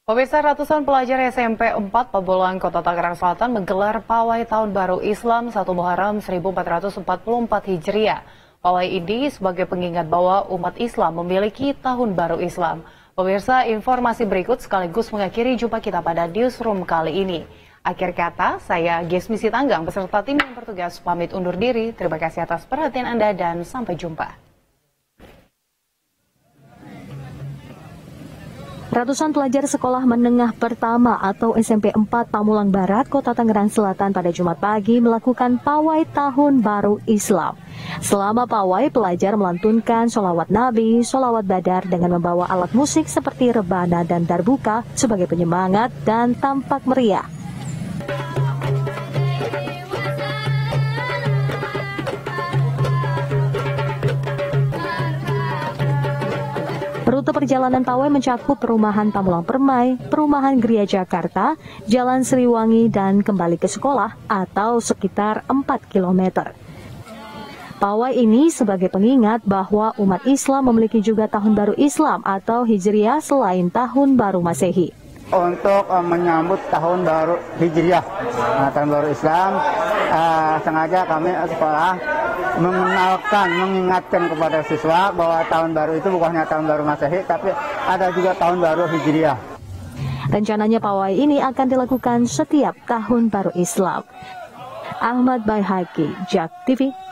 Pemirsa, ratusan pelajar SMP 4 Pabulang, Kota Tangerang Selatan menggelar pawai Tahun Baru Islam 1 Muharram 1444 Hijriah. Pawai ini sebagai pengingat bahwa umat Islam memiliki Tahun Baru Islam. Pemirsa, informasi berikut sekaligus mengakhiri jumpa kita pada Newsroom kali ini. Akhir kata, saya Gesmi Sitanggang beserta tim yang bertugas pamit undur diri. Terima kasih atas perhatian Anda dan sampai jumpa. Ratusan pelajar sekolah menengah pertama atau SMP 4 Pamulang Barat, Kota Tangerang Selatan pada Jumat pagi melakukan pawai Tahun Baru Islam. Selama pawai, pelajar melantunkan sholawat Nabi, sholawat Badar dengan membawa alat musik seperti rebana dan darbuka sebagai penyemangat dan tampak meriah. Rute perjalanan pawai mencakup perumahan Pamulang Permai, perumahan Gria Jakarta, Jalan Sriwangi, dan kembali ke sekolah atau sekitar 4 km. Pawai ini sebagai pengingat bahwa umat Islam memiliki juga Tahun Baru Islam atau Hijriah selain Tahun Baru Masehi. Untuk menyambut Tahun Baru Hijriah, Tahun Baru Islam, sengaja kami sekolah mengingatkan kepada siswa bahwa Tahun Baru itu bukannya Tahun Baru Masehi, tapi ada juga Tahun Baru Hijriah. Rencananya pawai ini akan dilakukan setiap Tahun Baru Islam. Ahmad Baihaqi, JAK TV.